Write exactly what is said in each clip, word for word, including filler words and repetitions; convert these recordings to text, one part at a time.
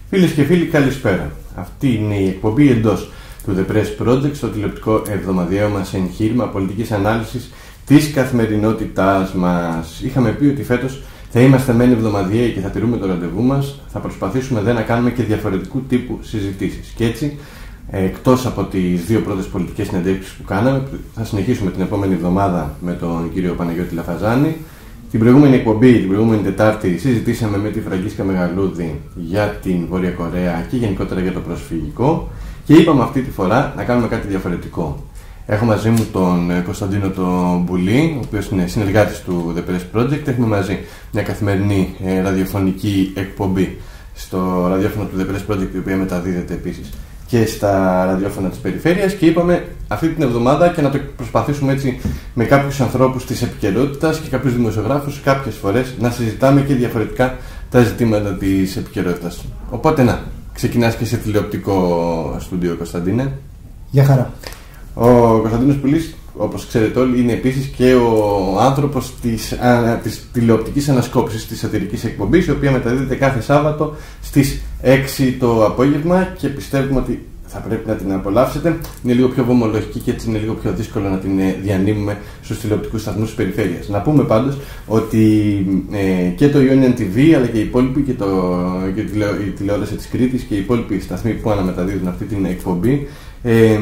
Φίλες και φίλοι, καλησπέρα. Αυτή είναι η εκπομπή εντός του The Press Project, στο τηλεοπτικό εβδομαδιαίο μας εγχείρημα πολιτικής ανάλυσης της καθημερινότητάς μας. Είχαμε πει ότι φέτος θα είμαστε μεν εβδομαδιαίοι και θα τηρούμε το ραντεβού μας, θα προσπαθήσουμε δε να κάνουμε και διαφορετικού τύπου συζητήσεις. Και έτσι, εκτός από τις δύο πρώτες πολιτικές συνεντεύξεις που κάναμε, θα συνεχίσουμε την επόμενη εβδομάδα με τον κύριο Παναγιώτη Λαφαζάνη. Την προηγούμενη εκπομπή, την προηγούμενη Τετάρτη, συζητήσαμε με τη Φραγκίσκα Μεγαλούδη για την Βόρεια Κορέα και γενικότερα για το προσφυγικό και είπαμε αυτή τη φορά να κάνουμε κάτι διαφορετικό. Έχω μαζί μου τον Κωνσταντίνο τον Μπουλή, ο οποίος είναι συνεργάτης του The Press Project. Έχουμε μαζί μια καθημερινή ε, ραδιοφωνική εκπομπή στο ραδιόφωνο του The Press Project, η οποία μεταδίδεται επίσης και στα ραδιόφωνα της περιφέρειας, και είπαμε αυτή την εβδομάδα και να το προσπαθήσουμε έτσι με κάποιους ανθρώπους της επικαιρότητας και κάποιους δημοσιογράφους κάποιες φορές να συζητάμε και διαφορετικά τα ζητήματα της επικαιρότητας. Οπότε να, ξεκινάς και σε τηλεοπτικό στούντιο, Κωνσταντίνε. Γεια χαρά. Ο Κωνσταντίνος Πουλής, όπως ξέρετε όλοι, είναι επίσης και ο άνθρωπος της, α, της τηλεοπτικής ανασκόπησης της σατυρικής εκπομπής, η οποία μεταδίδεται κάθε Σάββατο στις έξι το απόγευμα και πιστεύουμε ότι θα πρέπει να την απολαύσετε. Είναι λίγο πιο βομολογική και έτσι είναι λίγο πιο δύσκολο να την διανύμουμε στους τηλεοπτικούς σταθμούς της περιφέρειας. Να πούμε πάντως ότι ε, και το Ionian τι βι αλλά και οι υπόλοιποι και, το, και η τηλεόραση της Κρήτης και οι υπόλοιποι σταθμοί που αναμεταδίδουν αυτή την εκπομπή ε,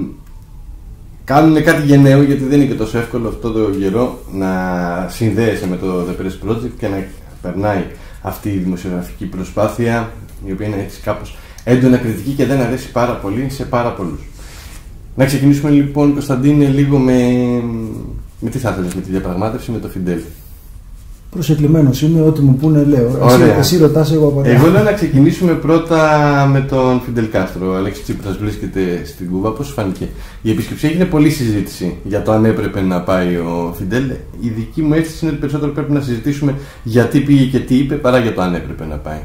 κάνουν κάτι γενναίο, γιατί δεν είναι και τόσο εύκολο αυτό το καιρό να συνδέεσαι με το The Press Project και να περνάει αυτή η δημοσιογραφική προσπάθεια, η οποία είναι έτσι κάπως έντονα κριτική και δεν αρέσει πάρα πολύ σε πάρα πολλούς. Να ξεκινήσουμε λοιπόν, Κωνσταντίνε, λίγο με, με τι θα ήθελες με τη διαπραγμάτευση με το Φιντέλ. Προσεκλημένος είμαι, ό,τι μου πούνε λέω. Εσύ, εσύ ρωτάς, εγώ απαντάω. Εγώ λέω να ξεκινήσουμε πρώτα με τον Φιντέλ Κάστρο. Ο Αλέξης Τσίπρας βρίσκεται στην Κούβα. Πώς σου φάνηκε η επίσκεψη? Έγινε πολλή συζήτηση για το αν έπρεπε να πάει ο Φιντέλ. Η δική μου αίσθηση είναι ότι περισσότερο πρέπει να συζητήσουμε γιατί πήγε και τι είπε, παρά για το αν έπρεπε να πάει.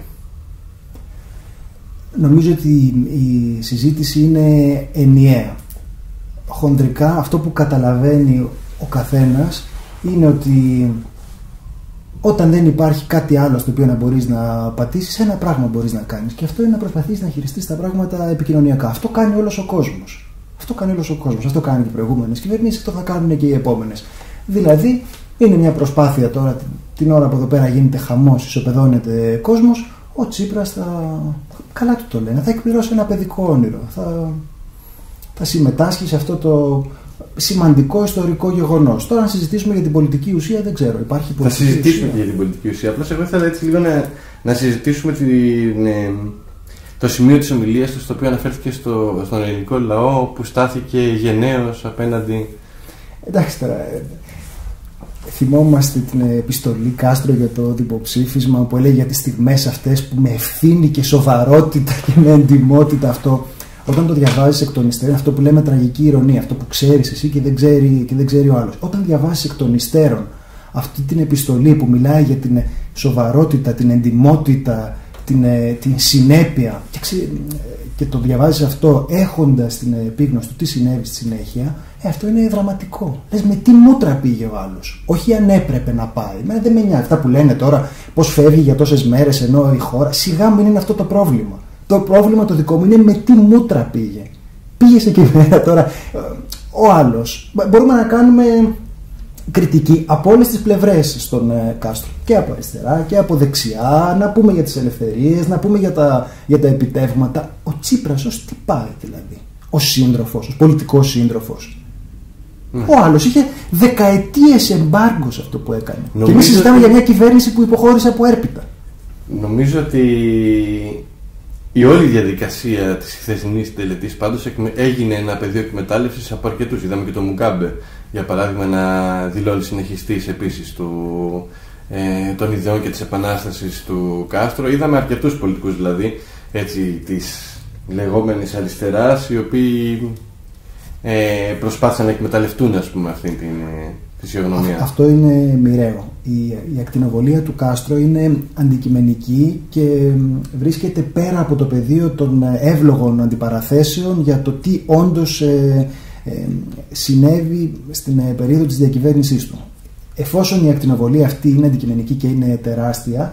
Νομίζω ότι η συζήτηση είναι ενιαία. Χοντρικά αυτό που καταλαβαίνει ο καθένας είναι ότι όταν δεν υπάρχει κάτι άλλο στο οποίο να μπορείς να πατήσεις, ένα πράγμα μπορείς να κάνεις, και αυτό είναι να προσπαθείς να χειριστείς τα πράγματα επικοινωνιακά. Αυτό κάνει όλος ο κόσμος. Αυτό κάνει όλος ο κόσμος. Αυτό κάνουν και οι προηγούμενες κυβερνήσεις, αυτό θα κάνουν και οι επόμενες. Δηλαδή, είναι μια προσπάθεια τώρα, την ώρα που εδώ πέρα γίνεται χαμός, ισοπεδώνεται κόσμος, ο Τσίπρας θα. Καλά του το λένε, θα εκπληρώσει ένα παιδικό όνειρο. Θα, θα συμμετάσχει σε αυτό το σημαντικό ιστορικό γεγονός. Τώρα, να συζητήσουμε για την πολιτική ουσία, δεν ξέρω. Υπάρχει πολιτική θα συζητήσουμε ουσία. για την πολιτική ουσία. Απλώς εγώ ήθελα έτσι λίγο να, να συζητήσουμε την, ε, το σημείο της ομιλίας του, στο οποίο αναφέρθηκε στο, στον ελληνικό λαό, που στάθηκε γενναίος απέναντι. Εντάξει τώρα. Ε, θυμόμαστε την επιστολή Κάστρο για το δημοψήφισμα, που έλεγε για τις στιγμές αυτές που με ευθύνη και σοβαρότητα και με εντιμότητα αυτό. Όταν το διαβάζεις εκ των υστέρων, αυτό που λέμε τραγική ηρωνία, αυτό που ξέρεις εσύ και δεν ξέρει, και δεν ξέρει ο άλλος. Όταν διαβάζεις εκ των υστέρων αυτή την επιστολή που μιλάει για την σοβαρότητα, την εντιμότητα, την, την συνέπεια, και, ξε, και το διαβάζεις αυτό έχοντας την επίγνωση του τι συνέβη στη συνέχεια, ε, αυτό είναι δραματικό. Λες, με τι μούτρα πήγε ο άλλος. Όχι αν έπρεπε να πάει. Εμένα δεν με νοιάζει αυτά που λένε τώρα, πώς φεύγει για τόσες μέρες ενώ η χώρα. Σιγά μην είναι αυτό το πρόβλημα. Το πρόβλημα το δικό μου είναι με τι μούτρα πήγε. Πήγε σε εκεί πέρα τώρα ο άλλος. Μπορούμε να κάνουμε κριτική από όλες τις πλευρές στον ε, Κάστρο. Και από αριστερά και από δεξιά. Να πούμε για τις ελευθερίες, να πούμε για τα, για τα επιτεύγματα. Ο Τσίπρας ως τι πάει δηλαδή. Ως σύντροφος, ως πολιτικός σύντροφος. Mm. Ο άλλος είχε δεκαετίες εμπάργκο σε αυτό που έκανε. Νομίζω και εμείς συζητάμε ότι... για μια κυβέρνηση που υποχώρησε από έρπιτα. Νομίζω ότι η όλη διαδικασία της χθεσινής τελετής πάντως έγινε ένα πεδίο εκμετάλλευσης από αρκετούς. Είδαμε και τον Μουγκάμπε, για παράδειγμα, να δηλώνει συνεχιστής επίσης του, ε, των ιδεών και της επανάστασης του Κάστρο. Είδαμε αρκετούς πολιτικούς δηλαδή, έτσι, της λεγόμενης αριστεράς, οι οποίοι ε, προσπάθησαν να εκμεταλλευτούν, ας πούμε, αυτή την ε, φυσιογνωμία. Αυτό είναι μοιραίο. Η, η ακτινοβολία του Κάστρο είναι αντικειμενική και βρίσκεται πέρα από το πεδίο των εύλογων αντιπαραθέσεων για το τι όντως ε, ε, συνέβη στην ε, περίοδο της διακυβέρνησής του. Εφόσον η ακτινοβολία αυτή είναι αντικειμενική και είναι τεράστια,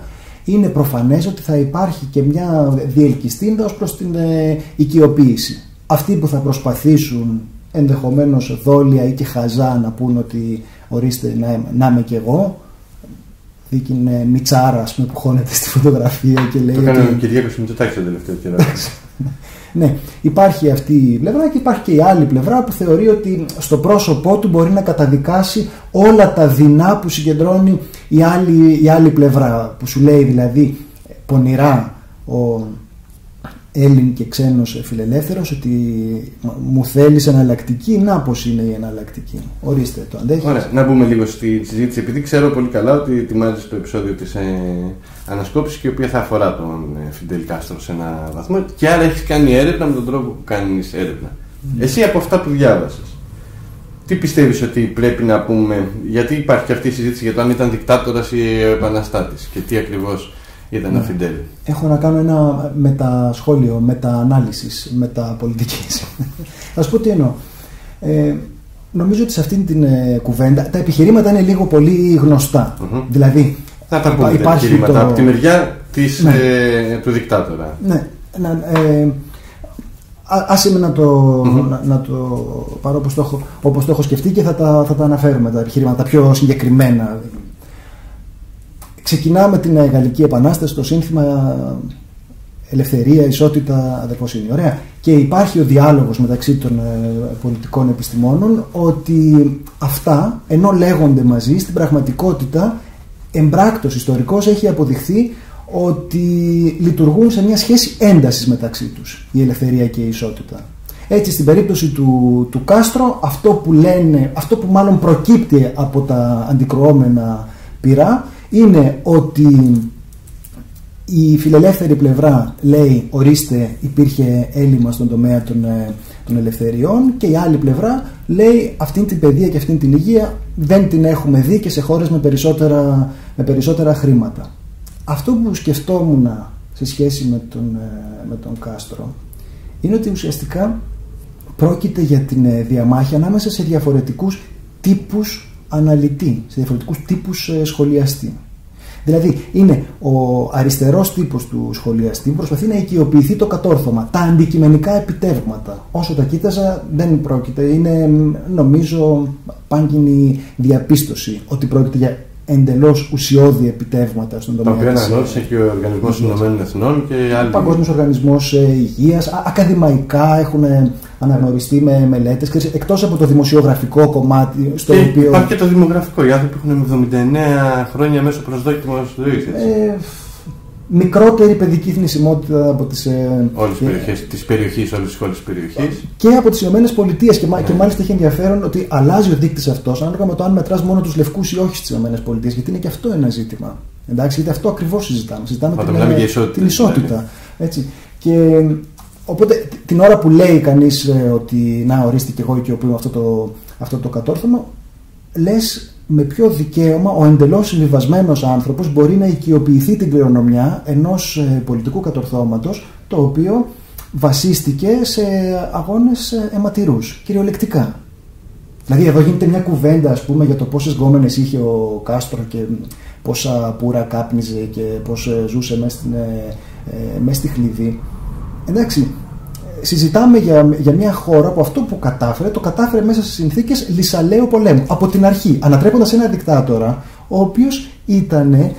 είναι προφανές ότι θα υπάρχει και μια διελκυστίνδα ως προς την ε, οικειοποίηση. Αυτοί που θα προσπαθήσουν ενδεχομένως δόλια ή και χαζά να πούν ότι ορίστε να, να είμαι κι εγώ, δίκη είναι Μιτσάρα, ας πούμε, που χώνεται στη φωτογραφία και λέει. Το έκανε ότι... ο Κυριάκος Μητσοτάκης τον τελευταίο καιρό. Ναι, υπάρχει αυτή η πλευρά και υπάρχει και η άλλη πλευρά που θεωρεί ότι στο πρόσωπό του μπορεί να καταδικάσει όλα τα δεινά που συγκεντρώνει η άλλη, η άλλη πλευρά, που σου λέει δηλαδή πονηρά ο Έλλην και ξένος φιλελεύθερος ότι μου θέλεις εναλλακτική, να πως είναι η εναλλακτική. Ορίστε, το αντέχεις. Ωραία, να μπούμε λίγο στη συζήτηση, επειδή ξέρω πολύ καλά ότι ετοιμάζεις το επεισόδιο της ε, ανασκόπησης και η οποία θα αφορά τον ε, Φιντέλ Κάστρο σε ένα βαθμό και άρα έχεις κάνει έρευνα με τον τρόπο που κάνεις έρευνα. Mm. Εσύ από αυτά που διάβασες, τι πιστεύεις ότι πρέπει να πούμε, γιατί υπάρχει και αυτή η συζήτηση για το αν ήταν δικτάτορας ή επαναστάτης και τι ακριβώς ήταν ο Φιντέλ. Έχω να κάνω ένα μετασχόλιο, μεταανάλυσης, μεταπολιτικής. Θα σου πω τι εννοώ. Ε, νομίζω ότι σε αυτήν την ε, κουβέντα τα επιχειρήματα είναι λίγο πολύ γνωστά. Mm-hmm. Δηλαδή, θα τα πούμε τα επιχειρήματα το... από τη μεριά της, ναι. ε, του δικτάτορα. Ναι. Να, ε, άσε με να το, mm-hmm. να, να το πάρω όπως το, έχω, όπως το έχω σκεφτεί και θα τα, θα τα αναφέρουμε τα επιχειρήματα πιο συγκεκριμένα. Ξεκινάμε την Γαλλική Επανάσταση, το σύνθημα ελευθερία, ισότητα, αδελφοσύνη. Ωραία. Και υπάρχει ο διάλογος μεταξύ των πολιτικών επιστημόνων ότι αυτά, ενώ λέγονται μαζί, στην πραγματικότητα εμπράκτος ιστορικός έχει αποδειχθεί ότι λειτουργούν σε μια σχέση έντασης μεταξύ τους, η ελευθερία και η ισότητα. Έτσι, στην περίπτωση του, του Κάστρο, αυτό που λένε, αυτό που μάλλον προκύπτει από τα αντικρουόμενα πυρά, είναι ότι η φιλελεύθερη πλευρά λέει ορίστε υπήρχε έλλειμμα στον τομέα των, των ελευθεριών και η άλλη πλευρά λέει αυτήν την παιδεία και αυτήν την υγεία δεν την έχουμε δει και σε χώρες με περισσότερα, με περισσότερα χρήματα. Αυτό που σκεφτόμουν σε σχέση με τον, με τον Κάστρο είναι ότι ουσιαστικά πρόκειται για την διαμάχη ανάμεσα σε διαφορετικούς τύπους αναλυτή, σε διαφορετικούς τύπους σχολιαστή. Δηλαδή είναι ο αριστερός τύπος του σχολιαστή που προσπαθεί να οικειοποιηθεί το κατόρθωμα, τα αντικειμενικά επιτεύγματα. Όσο τα κοίταζα δεν πρόκειται, είναι νομίζω πάγκινη διαπίστωση ότι πρόκειται για εντελώς ουσιώδη επιτεύγματα στον τομέα. Τα οποία αναγνώρισε και ο Οργανισμός Ηνωμένων Εθνών και άλλοι. Ο Παγκόσμιος Οργανισμός Υγείας, ακαδημαϊκά έχουν αναγνωριστεί με μελέτες, εκτός από το δημοσιογραφικό κομμάτι. Στο και οποίο... Υπάρχει και το δημογραφικό. Οι άνθρωποι έχουν εβδομήντα εννέα χρόνια μέσω προσδόκιμο ζωής. Ε, μικρότερη παιδική θνησιμότητα από τις όλες τις περιοχές της περιοχής, όλες τις χώρες της περιοχής. Και από τις Ηνωμένες Πολιτείες. Και, ναι. και μάλιστα έχει ενδιαφέρον ότι αλλάζει ο δείκτης αυτός ανάλογα με το αν μετράς μόνο τους λευκούς ή όχι στις Ηνωμένες Πολιτείες. Γιατί είναι και αυτό ένα ζήτημα. Εντάξει, γιατί αυτό ακριβώς συζητάμε. Συζητάμε την, την, ισότητα, την ισότητα. Έτσι. Και οπότε την ώρα που λέει κανείς ότι να ορίστε και εγώ οικειοποιούμε αυτό το, αυτό το κατόρθωμα, λες με ποιο δικαίωμα ο εντελώς συμβιβασμένος άνθρωπος μπορεί να οικειοποιηθεί την κληρονομιά ενός ε, πολιτικού κατορθώματος το οποίο βασίστηκε σε αγώνες ε, αιματηρούς, κυριολεκτικά. Δηλαδή εδώ γίνεται μια κουβέντα ας πούμε για το πόσες γκόμενες είχε ο Κάστρο και πόσα πουρα κάπνιζε και πώς ε, ζούσε μέσα στην, ε, ε, μέσα στη χλυβή. Εντάξει, συζητάμε για, για μια χώρα που αυτό που κατάφερε, το κατάφερε μέσα σε συνθήκες λυσαλαίου πολέμου. Από την αρχή, ανατρέποντας ένα δικτάτορα, ο οποίος ήταν ε,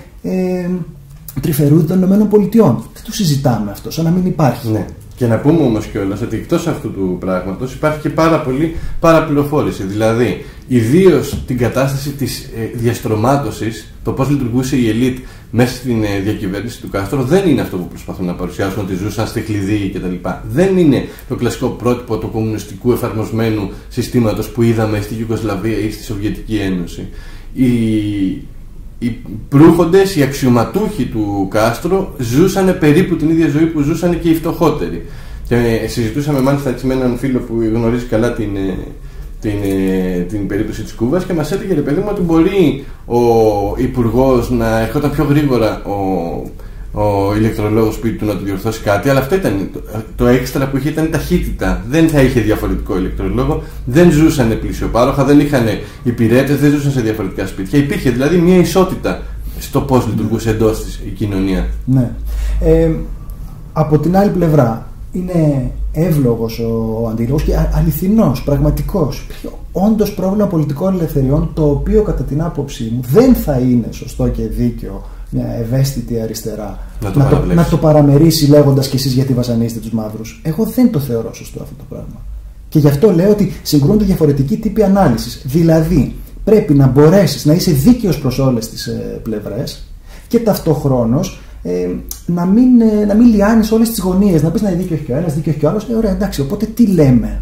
τρυφερούδι των ΗΠΑ. Δεν το συζητάμε αυτό, σαν να μην υπάρχει. Ναι. Και να πούμε όμως κιόλας ότι εκτός αυτού του πράγματος υπάρχει και πάρα πολύ παραπληροφόρηση. Δηλαδή, ιδίως την κατάσταση της ε, διαστρωμάτωσης, το πώς λειτουργούσε η ελίτ μέσα στην ε, διακυβέρνηση του Κάστρο, δεν είναι αυτό που προσπαθούν να παρουσιάσουν, ότι ζούσαν στη χλειδί κτλ. Δεν είναι το κλασικό πρότυπο του κομμουνιστικού εφαρμοσμένου συστήματος που είδαμε στη Ιουγκοσλαβία ή στη Σοβιετική Ένωση. Η... Οι προύχοντες, οι αξιωματούχοι του Κάστρο ζούσαν περίπου την ίδια ζωή που ζούσαν και οι φτωχότεροι. Και συζητούσαμε μάλιστα έτσι με έναν φίλο που γνωρίζει καλά την, την, την περίπτωση της Κούβας και μας έλεγε ρε παιδί μου ότι μπορεί ο υπουργός να ερχόταν πιο γρήγορα ο, ο ηλεκτρολόγος σπίτι του να του διορθώσει κάτι, αλλά αυτό ήταν το, το έξτρα που είχε, ήταν η ταχύτητα. Δεν θα είχε διαφορετικό ηλεκτρολόγο, δεν ζούσαν πλησιοπάροχα, δεν είχαν υπηρέτες, δεν ζούσαν σε διαφορετικά σπίτια. Υπήρχε δηλαδή μια ισότητα στο πώς λειτουργούσε ναι. εντός της η κοινωνία. Ναι. Ε, από την άλλη πλευρά, είναι εύλογος ο αντίλογος και αληθινός, πραγματικός. Υπήρχε όντως πρόβλημα πολιτικών ελευθεριών, το οποίο κατά την άποψή μου δεν θα είναι σωστό και δίκαιο μια ευαίσθητη αριστερά να το, να το, να το παραμερίσει λέγοντας κι εσείς γιατί βασανίζετε τους μαύρους. Εγώ δεν το θεωρώ σωστό αυτό το πράγμα. Και γι' αυτό λέω ότι συγκρούνται διαφορετικοί τύποι ανάλυσης. Δηλαδή, πρέπει να μπορέσεις να είσαι δίκαιος προς όλες τις ε, πλευρές και ταυτοχρόνως ε, να, μην, ε, να μην λιάνεις όλες τις γωνίες. Να πεις να είναι δίκαιος και ο ένας, δίκαιος και ο άλλος. Ε, ωραία, εντάξει, οπότε τι λέμε.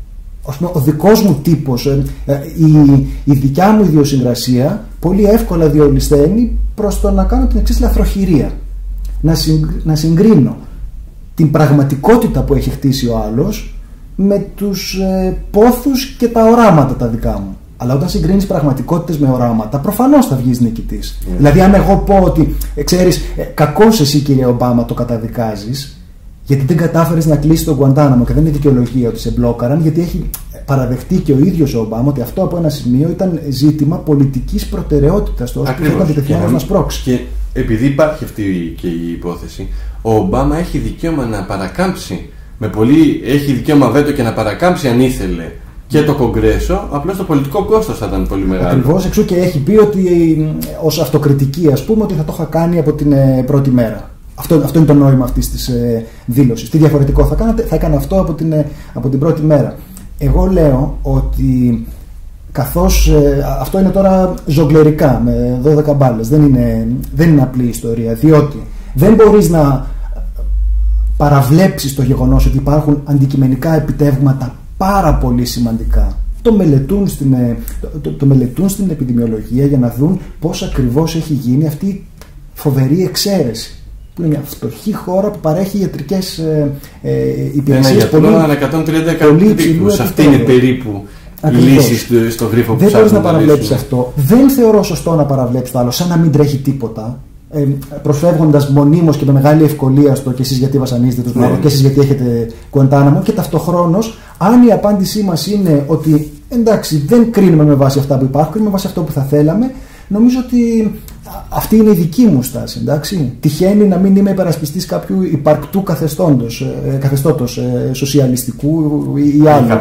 Ο δικός μου τύπος, ε, ε, η, η δικιά μου ιδιοσυγκρασία πολύ εύκολα διολυσθένει προς το να κάνω την εξής λαθροχειρία. Να, συγκ, να συγκρίνω την πραγματικότητα που έχει χτίσει ο άλλος με τους ε, πόθους και τα οράματα τα δικά μου. Αλλά όταν συγκρίνεις πραγματικότητες με οράματα, προφανώς θα βγεις νικητής. Yeah. Δηλαδή, αν εγώ πω ότι ε, ξέρεις, ε, κακώς εσύ κύριε Ομπάμα το καταδικάζεις, γιατί δεν κατάφερες να κλείσεις τον Γκουαντάναμο και δεν είναι δικαιολογία ότι σε μπλόκαραν, γιατί έχει παραδεχτεί και ο ίδιος ο Ομπάμα ότι αυτό από ένα σημείο ήταν ζήτημα πολιτικής προτεραιότητας, το όσο ήταν επιτεθειμένος να σπρώξει. Και επειδή υπάρχει αυτή και η υπόθεση, ο Ομπάμα έχει δικαίωμα να παρακάμψει. Με πολύ, έχει δικαίωμα βέτο και να παρακάμψει αν ήθελε και το Κογκρέσο, απλώς το πολιτικό κόστος θα ήταν πολύ μεγάλο. Ακριβώς, εξού και έχει πει ότι ως αυτοκριτική, ας πούμε, ότι θα το είχα κάνει από την ε, πρώτη μέρα. Αυτό, αυτό είναι το νόημα αυτής της ε, δήλωσης. Τι διαφορετικό θα κάνατε, θα έκανα αυτό από την, ε, από την πρώτη μέρα. Εγώ λέω ότι καθώς ε, αυτό είναι τώρα ζογκλερικά με δώδεκα μπάλες, δεν είναι, δεν είναι απλή ιστορία, διότι δεν μπορείς να παραβλέψεις το γεγονός ότι υπάρχουν αντικειμενικά επιτεύγματα πάρα πολύ σημαντικά. Το μελετούν στην, το, το, το μελετούν στην επιδημιολογία για να δουν πώς ακριβώς έχει γίνει αυτή η φοβερή εξαίρεση. Που είναι μια φτωχή χώρα που παρέχει ιατρικές ε, ε, υπηρεσίες. Ένα γιατρό ανά εκατόν τριάντα εκατομμύρια. Αυτή είναι περίπου η λύση στο, στο γρίφο που δεν μπορείς να παραβλέψεις αυτό. Δεν θεωρώ σωστό να παραβλέψεις το άλλο, σαν να μην τρέχει τίποτα. Ε, προσφεύγοντας μονίμως και με μεγάλη ευκολία στο και εσείς γιατί βασανίζετε τους μαύρους, και εσείς γιατί έχετε Γκουαντάναμο, και ταυτοχρόνως, αν η απάντησή μας είναι ότι εντάξει, δεν κρίνουμε με βάση αυτά που υπάρχουν, κρίνουμε με βάση αυτό που θα θέλαμε, νομίζω ότι αυτή είναι η δική μου στάση. Εντάξει. Τυχαίνει να μην είμαι υπερασπιστής κάποιου υπαρκτού καθεστώτος, καθεστώτος σοσιαλιστικού ή άλλου.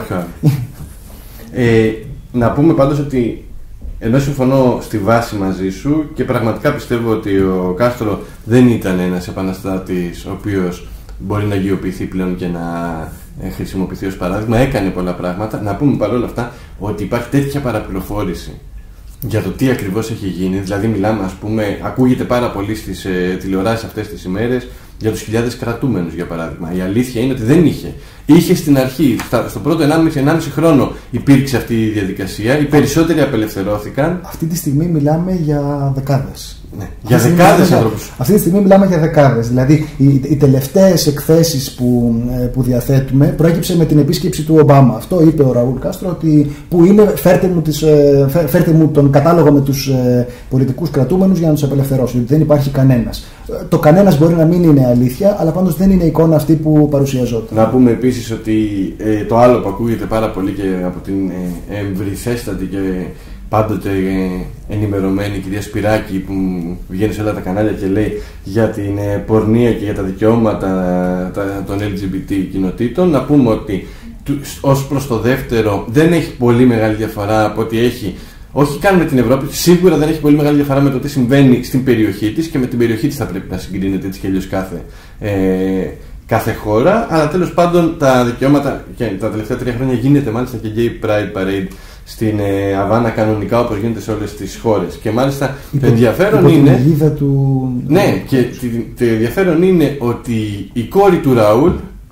ε, να πούμε πάντως ότι ενώ συμφωνώ στη βάση μαζί σου και πραγματικά πιστεύω ότι ο Κάστρο δεν ήταν ένας επαναστάτης ο οποίος μπορεί να αγιοποιηθεί πλέον και να χρησιμοποιηθεί ως παράδειγμα, έκανε πολλά πράγματα. Να πούμε παρόλα αυτά ότι υπάρχει τέτοια παραπληροφόρηση για το τι ακριβώς έχει γίνει. Δηλαδή μιλάμε, ας πούμε, ακούγεται πάρα πολύ στις ε, τηλεοράσεις αυτές τις ημέρες για τους χιλιάδες κρατούμενους, για παράδειγμα. Η αλήθεια είναι ότι δεν είχε. Είχε στην αρχή, στα, στο πρώτο ενάμιση χρόνο υπήρξε αυτή η διαδικασία, οι περισσότεροι απελευθερώθηκαν. Αυτή τη στιγμή μιλάμε για δεκάδες. Ναι, για δεκάδες ανθρώπους. Αυτή τη στιγμή μιλάμε για δεκάδες. Δηλαδή, οι, οι τελευταίες εκθέσεις που, που διαθέτουμε προέκυψε με την επίσκεψη του Ομπάμα. Αυτό είπε ο Ραούλ Κάστρο, ότι που είναι, φέρτε μου, τις, φέρτε μου τον κατάλογο με τους πολιτικούς κρατούμενους για να τους απελευθερώσω. Δεν υπάρχει κανένας. Το κανένας μπορεί να μην είναι αλήθεια, αλλά πάντως δεν είναι η εικόνα αυτή που παρουσιαζόταν. Να πούμε επίσης ότι ε, το άλλο που ακούγεται πάρα πολύ και από την ε, εμβριθέστατη και πάντοτε ε, ενημερωμένη κυρία Σπυράκη που βγαίνει σε όλα τα κανάλια και λέει για την ε, πορνεία και για τα δικαιώματα τα, των ελ τζι μπι τι κοινοτήτων, να πούμε ότι ως προς το δεύτερο δεν έχει πολύ μεγάλη διαφορά από ό,τι έχει, όχι καν με την Ευρώπη, σίγουρα δεν έχει πολύ μεγάλη διαφορά με το τι συμβαίνει στην περιοχή της, και με την περιοχή της θα πρέπει να συγκρίνεται έτσι κι αλλιώς κάθε, ε, κάθε χώρα, αλλά τέλος πάντων τα δικαιώματα, και τα τελευταία τρία χρόνια γίνεται μάλιστα και Gay Pride Parade στην ε, Αβάνα κανονικά, όπως γίνεται σε όλες τις χώρες. Και μάλιστα υπό, το ενδιαφέρον είναι του... ναι, και το ενδιαφέρον είναι ότι η κόρη του Ραούλ,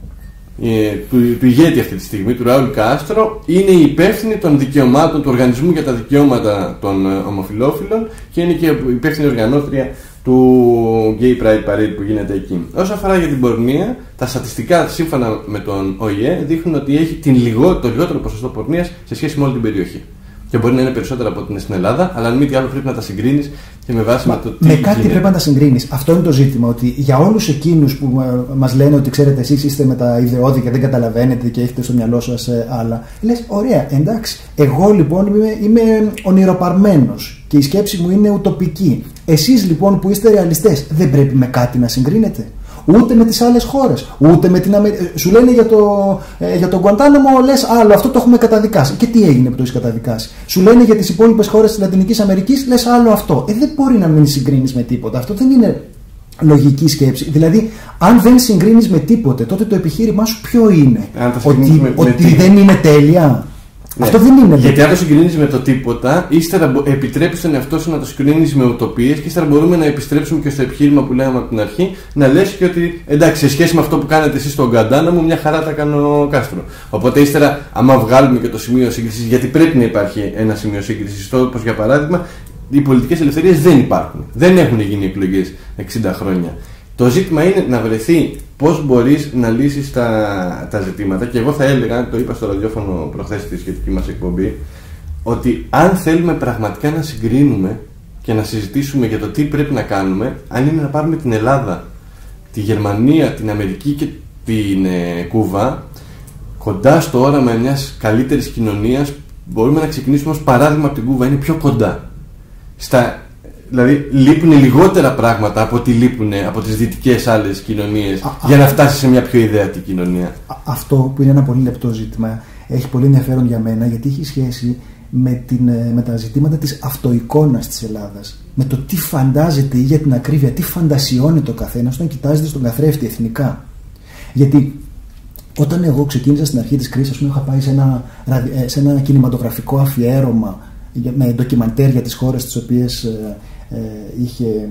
ε, του, του ηγέτη αυτή τη στιγμή, του Ραούλ Κάστρο, είναι η υπεύθυνη των δικαιωμάτων του Οργανισμού για τα Δικαιώματα των ε, Ομοφυλόφιλων και είναι και η υπεύθυνη οργανώτρια του Gay Pride Parade που γίνεται εκεί. Όσο αφορά για την πορνεία, τα στατιστικά σύμφωνα με τον Ο Η Ε δείχνουν ότι έχει την λιγό, το λιγότερο ποσοστό πορνείας σε σχέση με όλη την περιοχή. Και μπορεί να είναι περισσότερα από ό,τι είναι στην Ελλάδα, αλλά αν μη τι άλλο πρέπει να τα συγκρίνεις και με βάση Μα, με το τι. Με κάτι γίνεται. Πρέπει να τα συγκρίνεις. Αυτό είναι το ζήτημα. Ότι για όλους εκείνους που μας λένε ότι ξέρετε, εσείς είστε με τα ιδεώδη και δεν καταλαβαίνετε και έχετε στο μυαλό σας άλλα, λες, ωραία, εντάξει. Εγώ λοιπόν είμαι, είμαι ονειροπαρμένος και η σκέψη μου είναι ουτοπική. Εσείς λοιπόν που είστε ρεαλιστές, δεν πρέπει με κάτι να συγκρίνετε. Ούτε με τις άλλες χώρες, ούτε με την Αμερική. Σου λένε για το, ε, για τον Γκουαντάναμο, λες άλλο, αυτό το έχουμε καταδικάσει. Και τι έγινε που το έχεις καταδικάσει. Σου λένε για τις υπόλοιπες χώρες της Λατινικής Αμερικής, λες άλλο αυτό. Ε, δεν μπορεί να μην συγκρίνεις με τίποτα. Αυτό δεν είναι λογική σκέψη. Δηλαδή, αν δεν συγκρίνεις με τίποτε, τότε το επιχείρημά σου ποιο είναι? Ότι, με, ότι με δεν είναι τέλεια. Ναι. Αυτό δεν είναι. Γιατί αν το συγκρίνεις με το τίποτα, ύστερα επιτρέπεις τον εαυτό σου να το συγκρίνεις με ουτοπίες και ύστερα μπορούμε να επιστρέψουμε και στο επιχείρημα που λέγαμε από την αρχή, να λες και ότι εντάξει, σε σχέση με αυτό που κάνετε εσείς στον Γκουαντάναμο, μου μια χαρά τα κάνω Κάστρο. Οπότε ύστερα, άμα βγάλουμε και το σημείο σύγκρισης, γιατί πρέπει να υπάρχει ένα σημείο σύγκρισης, όπως για παράδειγμα, οι πολιτικές ελευθερίες δεν υπάρχουν. Δεν έχουν γίνει εκλογές εξήντα χρόνια. Το ζήτημα είναι να βρεθεί πώς μπορείς να λύσεις τα, τα ζητήματα. Και εγώ θα έλεγα, το είπα στο ραδιόφωνο προχθές στη σχετική μας εκπομπή, ότι αν θέλουμε πραγματικά να συγκρίνουμε και να συζητήσουμε για το τι πρέπει να κάνουμε, αν είναι να πάρουμε την Ελλάδα, τη Γερμανία, την Αμερική και την ε, Κούβα κοντά στο όραμα μιας καλύτερης κοινωνίας, μπορούμε να ξεκινήσουμε ως παράδειγμα από την Κούβα. Είναι πιο κοντά. Στα, δηλαδή λείπουν λιγότερα πράγματα από ό,τι λείπουν από τις δυτικές άλλες κοινωνίες α, για α, να φτάσει σε μια πιο ιδεατή κοινωνία. Α, αυτό που είναι ένα πολύ λεπτό ζήτημα έχει πολύ ενδιαφέρον για μένα, γιατί έχει σχέση με, την, με τα ζητήματα της αυτοεικόνας της Ελλάδας. Με το τι φαντάζεται ή για την ακρίβεια, τι φαντασιώνει το καθένας όταν κοιτάζεται στον καθρέφτη εθνικά. Γιατί όταν εγώ ξεκίνησα στην αρχή της κρίσης, είχα πάει σε ένα, σε ένα κινηματογραφικό αφιέρωμα με ντοκιμαντέρ για τις χώρες τις οποίες ε, ε, είχε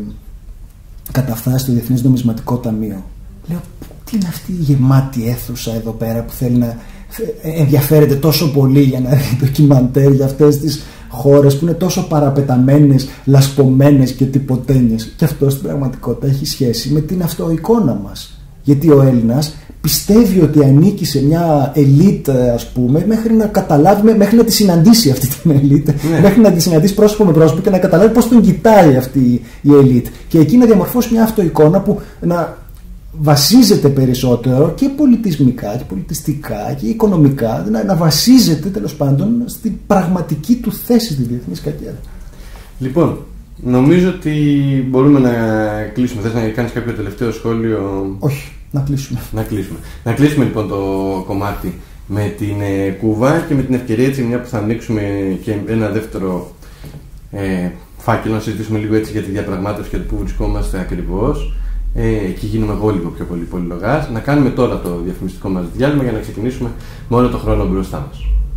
καταφτάσει το Διεθνές Νομισματικό Ταμείο. Λέω, τι είναι αυτή η γεμάτη αίθουσα εδώ πέρα που θέλει να ενδιαφέρεται τόσο πολύ για να δει ντοκιμαντέρ για αυτές τις χώρες που είναι τόσο παραπεταμένες, λασπωμένες και τυποτένιες. Και αυτό στην πραγματικότητα έχει σχέση με την αυτοεικόνα μας. Γιατί ο Έλληνας πιστεύει ότι ανήκει σε μια ελίτ, ας πούμε, μέχρι να καταλάβει, μέχρι να τη συναντήσει αυτή την ελίτ, ναι. μέχρι να τη συναντήσει πρόσωπο με πρόσωπο και να καταλάβει πώς τον κοιτάει αυτή η ελίτ. Και εκεί να διαμορφώσει μια αυτοεικόνα που να βασίζεται περισσότερο και πολιτισμικά και πολιτιστικά και οικονομικά, να, να βασίζεται τέλος πάντων στην πραγματική του θέση στη διεθνή σκακέρα. Λοιπόν, νομίζω ότι μπορούμε να κλείσουμε. Θες να κάνεις κάποιο τελευταίο σχόλιο? Όχι. Να κλείσουμε. Να κλείσουμε. Να κλείσουμε λοιπόν το κομμάτι με την ε, Κούβα και με την ευκαιρία έτσι, μια που θα ανοίξουμε και ένα δεύτερο ε, φάκελο, να συζητήσουμε λίγο έτσι για τη διαπραγμάτευση και το που βρισκόμαστε ακριβώς. Ε, και γίνουμε εγώ λίγο πιο πολύ πολυλογάς. Να κάνουμε τώρα το διαφημιστικό μας διάλειμμα για να ξεκινήσουμε με όλο το χρόνο μπροστά μας.